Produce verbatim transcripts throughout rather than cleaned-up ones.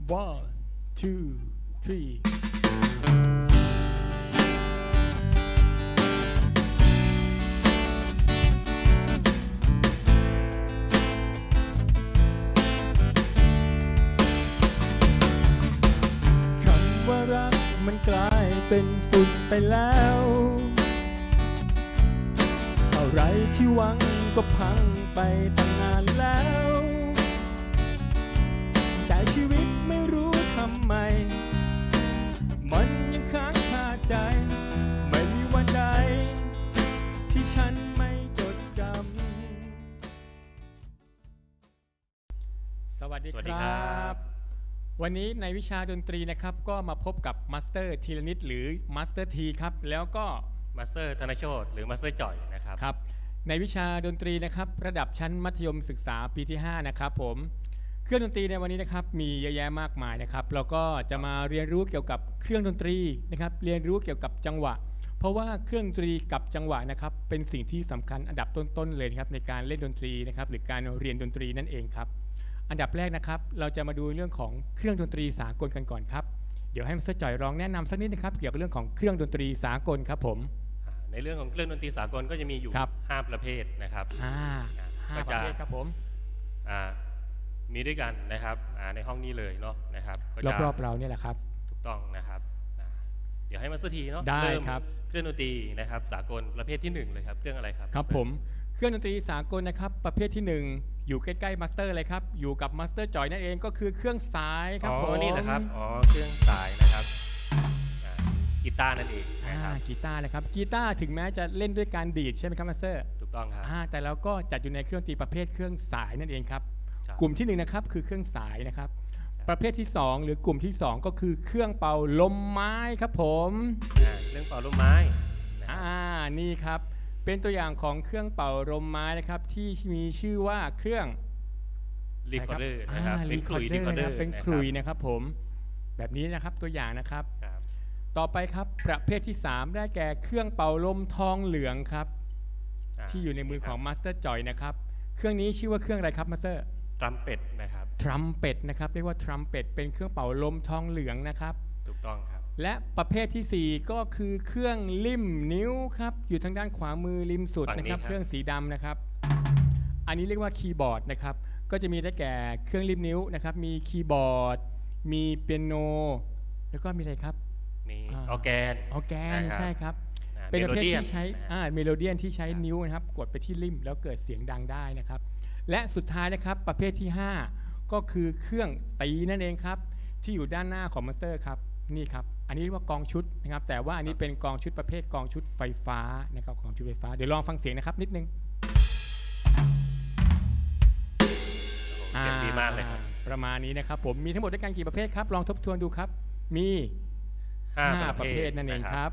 one two three คำว่ารักมันกลายเป็นฝุ่นไปแล้วอะไรที่หวังก็พังไปตั้งนานแล้วแต่ชีวิตไม่รู้ทำไมมันยังค้างคาใจไม่มีวันใดที่ฉันไม่จดจำสวัสดีครับวันนี้ในวิชาดนตรีนะครับก็มาพบกับมาสเตอร์ธีรนิตหรือมาสเตอร์ทีครับแล้วก็มาสเตอร์ธนโชติหรือมาสเตอร์จ่อยนะครับครับในวิชาดนตรีนะครับระดับชั้นมัธยมศึกษาปีที่ห้านะครับผมเครื่องดนตรีในวันนี้นะครับมีเยอะแยะมากมายนะครับเราก็จะมาเรียนรู้เกี่ยวกับเครื่องดนตรีนะครับเรียนรู้เกี่ยวกับจังหวะเพราะว่าเครื่องดนตรีกับจังหวะนะครับเป็นสิ่งที่สำคัญอันดับต้นๆเลยครับในการเล่นดนตรีนะครับหรือการเรียนดนตรีนั่นเองครับอันดับแรกนะครับเราจะมาดูเรื่องของเครื่องดนตรีสากลกันก่อนครับเดี๋ยวให้มิสเตอร์จ่อยลองแนะนำสักนิดนะครับเกี่ยวกับเรื่องของเครื่องดนตรีสากลครับผมในเรื่องของเครื่องดนตรีสากลก็จะมีอยู่ห้าประเภทนะครับห้าประเภทครับผมมีด้วยกันนะครับในห้องนี้เลยเนาะนะครับรอบๆเราเนี่ยแหละครับถูกต้องนะครับเดี๋ยวให้มาสทีเนาะได้ครับเครื่องดนตรีนะครับสากลประเภทที่หนึ่งเลยครับเครื่องอะไรครับครับผมเครื่องดนตรีสากลนะครับประเภทที่หนึ่งอยู่ใกล้ๆมาสเตอร์เลยครับอยู่กับมาสเตอร์จอยนั่นเองก็คือเครื่องสายครับผมนี่แหละครับอ๋อเครื่องสายนะครับกีตาร์นั่นเองนะครับกีตาร์นะครับกีตาร์ถึงแม้จะเล่นด้วยการดีดใช่ไหมครับมาสเตอร์ถูกต้องครับแต่เราก็จัดอยู่ในเครื่องดนตรีประเภทเครื่องสายนั่นเองครับกลุ่มที่หนึ่งนะครับคือเครื่องสายนะครับประเภทที่สองหรือกลุ่มที่สองก็คือเครื่องเป่าลมไม้ครับผมเครื่องเป่าลมไม้อ่านี่ครับเป็นตัวอย่างของเครื่องเป่าลมไม้นะครับที่มีชื่อว่าเครื่องรีคอร์เดอร์นะครับเป็นขลุ่ยเป็นขลุ่ยนะครับผมแบบนี้นะครับตัวอย่างนะครับต่อไปครับประเภทที่สามได้แก่เครื่องเป่าลมทองเหลืองครับที่อยู่ในมือของมาสเตอร์จอยนะครับเครื่องนี้ชื่อว่าเครื่องอะไรครับมาสเตอร์ทรัมเป็ตนะครับทรัมเป็ตนะครับเรียกว่าทรัมเป็ตเป็นเครื่องเป่าลมทองเหลืองนะครับถูกต้องครับและประเภทที่สี่ก็คือเครื่องลิ่มนิ้วครับอยู่ทางด้านขวามือริมสุดนะครับเครื่องสีดำนะครับอันนี้เรียกว่าคีย์บอร์ดนะครับก็จะมีได้แก่เครื่องลิ่มนิ้วนะครับมีคีย์บอร์ดมีเปียโนแล้วก็มีอะไรครับมีออร์แกนออร์แกนใช่ครับเป็นประเภทที่ใช้เมโลเดียนที่ใช้นิ้วนะครับกดไปที่ลิ่มแล้วเกิดเสียงดังได้นะครับและสุดท้ายนะครับประเภทที่ห้าก็คือเครื่องตีนั่นเองครับที่อยู่ด้านหน้าของมาสเตอร์ครับนี่ครับอันนี้เรียกว่ากองชุดนะครับแต่ว่าอันนี้เป็นกองชุดประเภทกองชุดไฟฟ้านะครับกองชุดไฟฟ้าเดี๋ยวลองฟังเสียงนะครับนิดนึงเสียงดีมากเลยครับประมาณนี้นะครับผมมีทั้งหมดด้วยกันกี่ประเภทครับลองทบทวนดูครับมีห้าประเภทนั่นเองครับ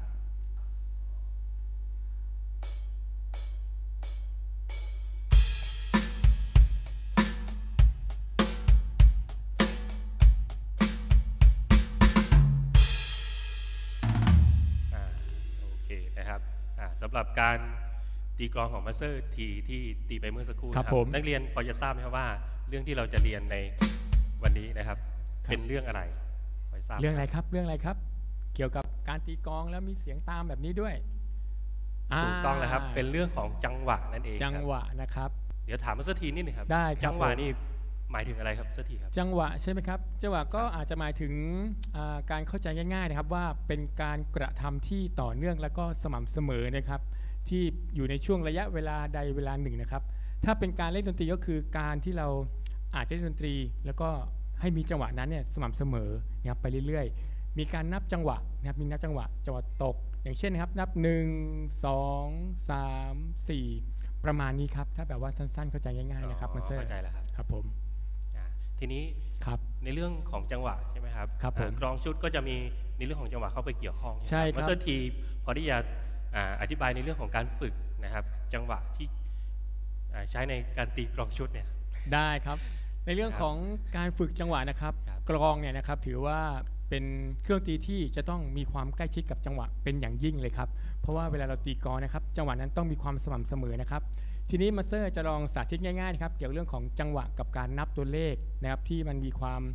สำหรับการตีกลองของมาสเตอร์ทีที่ตีไปเมื่อสักครู่ครับนักเรียนพอจะทราบไหมครับว่าเรื่องที่เราจะเรียนในวันนี้นะครับเป็นเรื่องอะไรพอจะทราบเรื่องอะไรครับเรื่องอะไรครับเกี่ยวกับการตีกลองแล้วมีเสียงตามแบบนี้ด้วยถูกต้องแล้วครับเป็นเรื่องของจังหวะนั่นเองจังหวะนะครับเดี๋ยวถามมาสเตอร์ทีนิดนึงครับได้จังหวะนี่หมายถึงอะไรครับมาสเตอร์ทีครับจังหวะใช่ไหมครับจังหวะก็อาจจะหมายถึงการเข้าใจง่ายๆนะครับว่าเป็นการกระทำที่ต่อเนื่องแล้วก็สม่ำเสมอนะครับที่อยู่ในช่วงระยะเวลาใดเวลาหนึ่งนะครับถ้าเป็นการเล่นดนตรีก็คือการที่เราอาจจะเล่นดนตรีแล้วก็ให้มีจังหวะนั้นเนี่ยสม่ำเสมอนะครับไปเรื่อยๆมีการนับจังหวะนะครับมีนับจังหวะจังหวะตกอย่างเช่นนะครับนับหนึ่งสองสามสี่ประมาณนี้ครับถ้าแบบว่าสั้นๆเข้าใจง่ายๆนะครับมาสเตอร์เข้าใจแล้วครับครับผมทีนี้ในเรื่องของจังหวะใช่ไหมครับครับผมกลองชุดก็จะมีในเรื่องของจังหวะเข้าไปเกี่ยวข้องใช่ครับมาสเตอร์ทีพอที่จะอธิบายในเรื่องของการฝึกนะครับจังหวะที่ใช้ในการตีกลองชุดเนี่ยได้ครับในเรื่องของการฝึกจังหวะนะครับกลองเนี่ยนะครับถือว่าเป็นเครื่องตีที่จะต้องมีความใกล้ชิดกับจังหวะเป็นอย่างยิ่งเลยครับเพราะว่าเวลาเราตีกลองนะครับจังหวะนั้นต้องมีความสม่ำเสมอนะครับทีนี้มาสเตอร์จะลองสาธิตง่ายๆนะครับเกี่ยวกับเรื่องของจังหวะกับการนับตัวเลขนะครับที่มันมีความส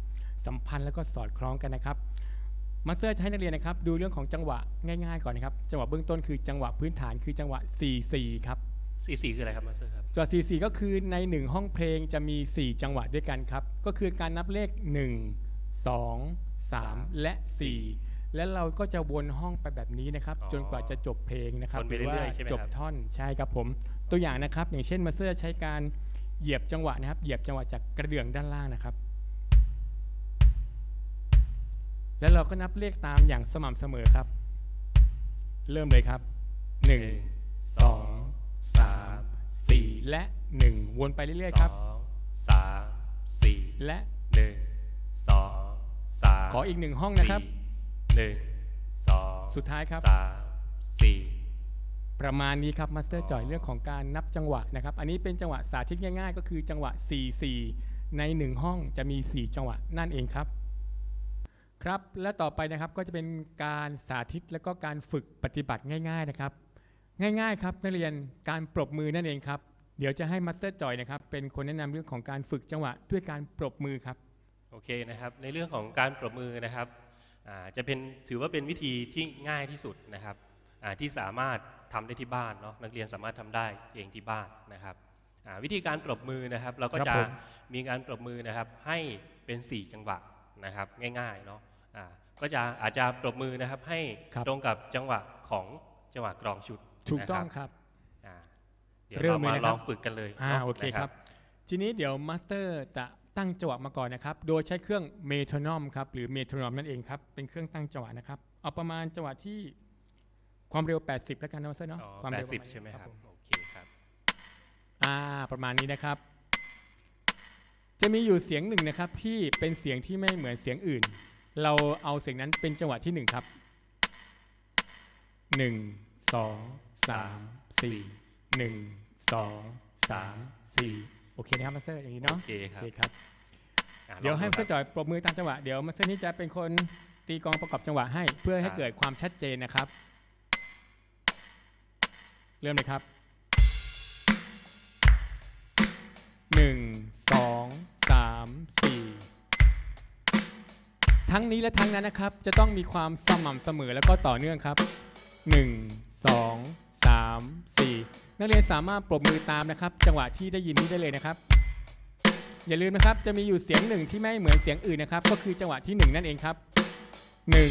สัมพันธ์แล้วก็สอดคล้องกันนะครับมาสเตอร์จะให้นักเรียนนะครับดูเรื่องของจังหวะง่ายๆก่อนนะครับจังหวะเบื้องต้นคือจังหวะพื้นฐานคือจังหวะ สี่สี่ ครับสี่สี่คืออะไรครับมาสเตอร์ครับจังหวะ สี่สี่ ก็คือในหนึ่งห้องเพลงจะมีสี่จังหวะด้วยกันครับก็คือการนับเลขหนึ่ง สอง สาม และ สี่ และเราก็จะวนห้องไปแบบนี้นะครับจนกว่าจะจบเพลงนะครับหรือว่าจบท่อนใช่ครับผมตัวอย่างนะครับอย่างเช่นมาสเตอร์ใช้การเหยียบจังหวะนะครับเหยียบจังหวะจากกระเดื่องด้านล่างนะครับแล้วเราก็นับเลขตามอย่างสม่ำเสมอครับเริ่มเลยครับหนึ่ง สอง สาม สี่และหนึ่งวนไปเรื่อยๆครับสอง สาม สี่และหนึ่ง สอง สามขออีกหนึ่งห้องนะครับหนึ่ง สองสุดท้ายครับสาม สี่ประมาณนี้ครับมาสเตอร์จอยเรื่องของการนับจังหวะนะครับอันนี้เป็นจังหวะสาธิตง่ายๆก็คือจังหวะ สี่สี่ ในหนึ่งห้องจะมีสี่จังหวะนั่นเองครับครับและต่อไปนะครับก็จะเป็นการสาธิตและก็การฝึกปฏิบัติง่ายๆนะครับง่ายๆครับนักเรียนการปรบมือนั่นเองครับเดี๋ยวจะให้มาสเตอร์จอยนะครับเป็นคนแนะนำเรื่องของการฝึกจังหวะด้วยการปรบมือครับโอเคนะครับในเรื่องของการปรบมือนะครับจะเป็นถือว่าเป็นวิธีที่ง่ายที่สุดนะครับที่สามารถทำได้ที่บ้านเนาะนักเรียนสามารถทำได้เองที่บ้านนะครับวิธีการปรบมือนะครับเราก็จะมีการปรบมือนะครับให้เป็นสี่จังหวะนะครับง่ายๆเนาะก็จะอาจจะปรบมือนะครับให้ตรงกับจังหวะของจังหวะกลองชุดถูกต้องครับเดี๋ยวเรามาลองฝึกกันเลยโอเคครับทีนี้เดี๋ยวมาสเตอร์จะตั้งจังหวะมาก่อนนะครับโดยใช้เครื่องเมโทรนอมครับหรือเมโทรนอมนั่นเองครับเป็นเครื่องตั้งจังหวะนะครับเอาประมาณจังหวะที่ความเร็วแปดสิบแล้วกันนะมาสเตอร์เนาะความเร็วแปดสิบใช่ไหมครับโอเคครับอ่าประมาณนี้นะครับจะมีอยู่เสียงหนึ่งนะครับที่เป็นเสียงที่ไม่เหมือนเสียงอื่นเราเอาเสียงนั้นเป็นจังหวะที่หนึ่งครับหนึ่ง สอง สาม สี่ หนึ่ง สอง สาม สี่โอเคนะครับมาสเตอร์อย่างนี้เนาะโอเคครับเดี๋ยวให้มาสเตอร์จอยปรบมือตามจังหวะเดี๋ยวมาสเตอร์นี่จะเป็นคนตีกลองประกอบจังหวะให้เพื่อให้เกิดความชัดเจนนะครับเริ่มเลยครับหนึ่ง สอง สาม สี่ทั้งนี้และทั้งนั้นนะครับจะต้องมีความสม่ำเสมอแล้วก็ต่อเนื่องครับหนึ่ง สอง สาม สี่นักเรียนสามารถปรบมือตามนะครับจังหวะที่ได้ยินนี้ได้เลยนะครับอย่าลืมนะครับจะมีอยู่เสียงหนึ่งที่ไม่เหมือนเสียงอื่นนะครับก็คือจังหวะที่หนึ่งนั่นเองครับหนึ่ง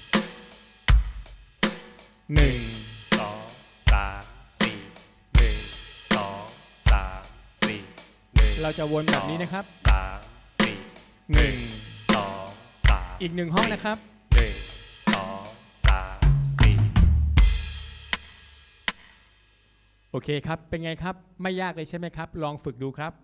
หนึ่งสอง สาม สี่ หนึ่ง สอง สาม สี่ หนึ่งเราจะวนแบบนี้นะครับสาม สี่หนึ่งสอง สามอีกหนึ่งห้องนะครับหนึ่ง สอง สาม สี่โอเคครับเป็นไงครับไม่ยากเลยใช่ไหมครับลองฝึกดูครับ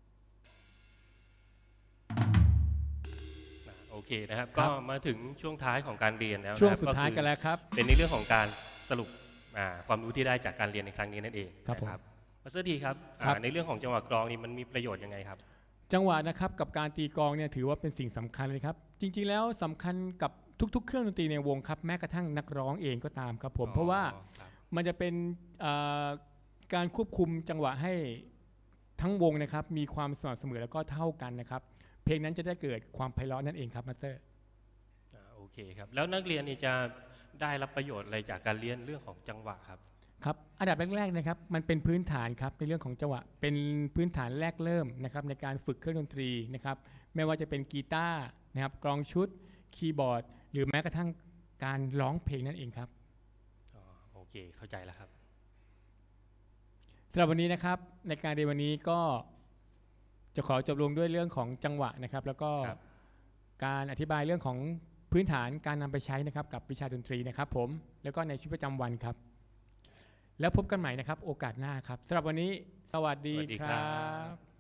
โอเคนะครับก็มาถึงช่วงท้ายของการเรียนแล้วช่วงสุดท้ายกันแล้วครับเป็นในเรื่องของการสรุปความรู้ที่ได้จากการเรียนในครั้งนี้นั่นเองครับมาสเตอร์ทีครับในเรื่องของจังหวะกลองนี่มันมีประโยชน์ยังไงครับจังหวะนะครับกับการตีกลองเนี่ยถือว่าเป็นสิ่งสำคัญเลยครับจริงๆแล้วสำคัญกับทุกๆเครื่องดนตรีในวงครับแม้กระทั่งนักร้องเองก็ตามครับผมเพราะว่ามันจะเป็นการควบคุมจังหวะให้ทั้งวงนะครับมีความสม่ำเสมอแล้วก็เท่ากันนะครับเพลงนั้นจะได้เกิดความไพเราะนั่นเองครับมาสเตอร์โอเคครับแล้วนักเรียนนี่จะได้รับประโยชน์อะไรจากการเรียนเรื่องของจังหวะครับครับอันดับแรกๆนะครับมันเป็นพื้นฐานครับในเรื่องของจังหวะเป็นพื้นฐานแรกเริ่มนะครับในการฝึกเครื่องดนตรีนะครับไม่ว่าจะเป็นกีตาร์นะครับกลองชุดคีย์บอร์ดหรือแม้กระทั่งการร้องเพลงนั่นเองครับโอเคเข้าใจแล้วครับสำหรับวันนี้นะครับในการเรียนวันนี้ก็จะขอจบลงด้วยเรื่องของจังหวะนะครับแล้วก็การอธิบายเรื่องของพื้นฐานการนำไปใช้นะครับกับวิชาดนตรีนะครับผมแล้วก็ในชีวิตประจำวันครับแล้วพบกันใหม่นะครับโอกาสหน้าครับสำหรับวันนี้สวัสดีครับ